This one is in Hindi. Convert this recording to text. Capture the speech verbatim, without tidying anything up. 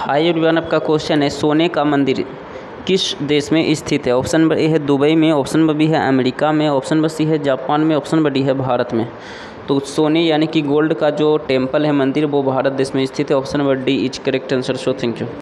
हाय एवरीवन, आपका क्वेश्चन है सोने का मंदिर किस देश में स्थित है। ऑप्शन नंबर ए है दुबई में, ऑप्शन नंबर बी है अमेरिका में, ऑप्शन नंबर सी है जापान में, ऑप्शन नंबर डी है भारत में। तो सोने यानी कि गोल्ड का जो टेम्पल है, मंदिर, वो भारत देश में स्थित है। Option number D is correct answer. So thank you.